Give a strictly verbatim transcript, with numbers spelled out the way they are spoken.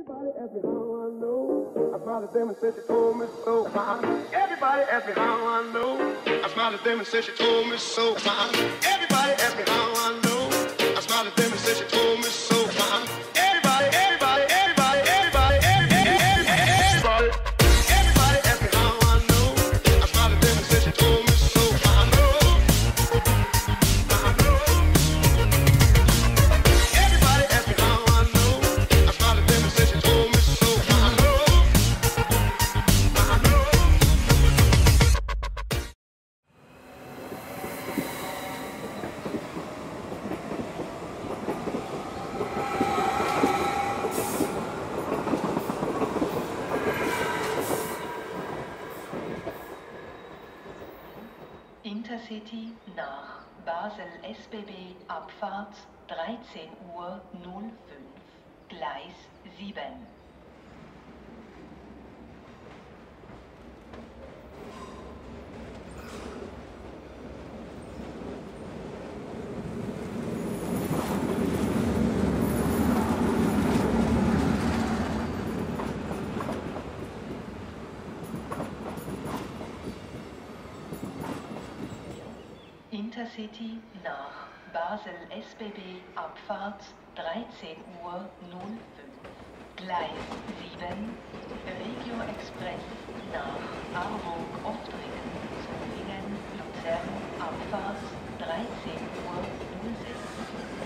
Everybody ask me how I know. I smiled at them and said she told me so. Everybody ask me how I know. I smiled at them and said she told me so. Everybody ask me how I know. I smiled at them and said she told me so. Everybody, everybody, everybody, everybody, everybody, everybody, everybody ask me how I know. I smiled at them and said she told me so. I know, I know. Everybody ask me how I know. I smiled at them and said she told me so. I know, I know. Intercity nach Basel S B B Abfahrt dreizehn Uhr null fünf, Gleis sieben. Intercity nach Basel S B B Abfahrt dreizehn Uhr null fünf, Gleis sieben, Regio Express nach Aarburg Oftringen, Zofingen, Luzern, Abfahrt dreizehn Uhr null sechs.